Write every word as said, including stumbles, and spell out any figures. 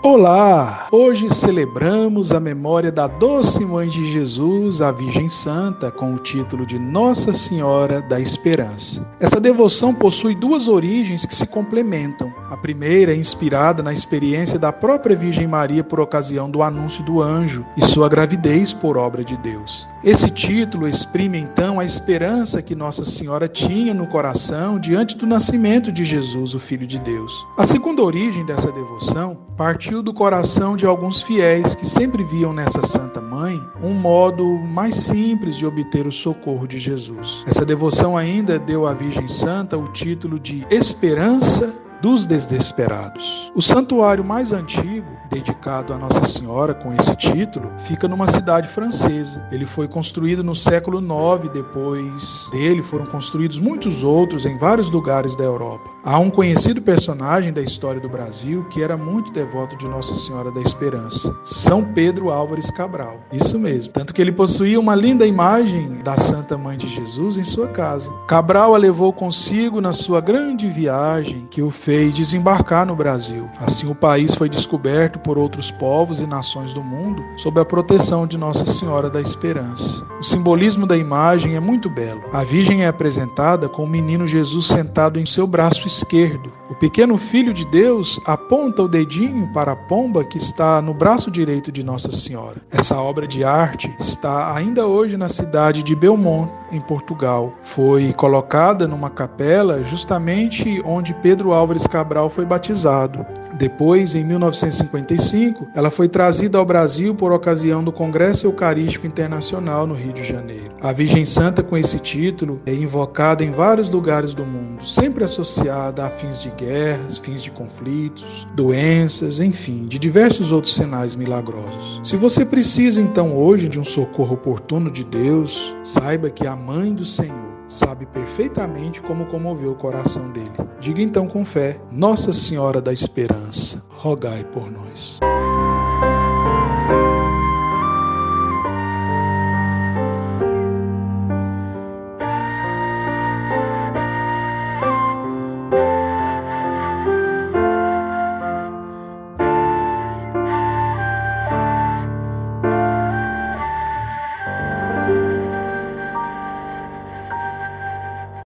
Olá! Hoje celebramos a memória da doce Mãe de Jesus, a Virgem Santa, com o título de Nossa Senhora da Esperança. Essa devoção possui duas origens que se complementam. A primeira é inspirada na experiência da própria Virgem Maria por ocasião do anúncio do anjo e sua gravidez por obra de Deus. Esse título exprime então a esperança que Nossa Senhora tinha no coração diante do nascimento de Jesus, o Filho de Deus. A segunda origem dessa devoção partiu do coração de alguns fiéis que sempre viam nessa Santa Mãe um modo mais simples de obter o socorro de Jesus. Essa devoção ainda deu à Virgem Santa o título de Esperança dos Desesperados. O santuário mais antigo, dedicado a Nossa Senhora com esse título, fica numa cidade francesa. Ele foi construído no século nove, depois dele foram construídos muitos outros em vários lugares da Europa. Há um conhecido personagem da história do Brasil que era muito devoto de Nossa Senhora da Esperança, São Pedro Álvares Cabral. Isso mesmo, tanto que ele possuía uma linda imagem da Santa Mãe de Jesus em sua casa. Cabral a levou consigo na sua grande viagem que o fez desembarcar no Brasil. Assim o país foi descoberto por outros povos e nações do mundo sob a proteção de Nossa Senhora da Esperança. O simbolismo da imagem é muito belo. A Virgem é apresentada com o menino Jesus sentado em seu braço esquerdo. O pequeno Filho de Deus aponta o dedinho para a pomba que está no braço direito de Nossa Senhora. Essa obra de arte está ainda hoje na cidade de Belmonte, em Portugal. Foi colocada numa capela justamente onde Pedro Álvares Cabral foi batizado. Depois, em mil novecentos e cinquenta e cinco, ela foi trazida ao Brasil por ocasião do Congresso Eucarístico Internacional no Rio de Janeiro. A Virgem Santa, com esse título, é invocada em vários lugares do mundo, sempre associada a fins de guerras, fins de conflitos, doenças, enfim, de diversos outros sinais milagrosos. Se você precisa, então, hoje de um socorro oportuno de Deus, saiba que a Mãe do Senhor sabe perfeitamente como comover o coração dele. Diga então com fé: Nossa Senhora da Esperança, rogai por nós.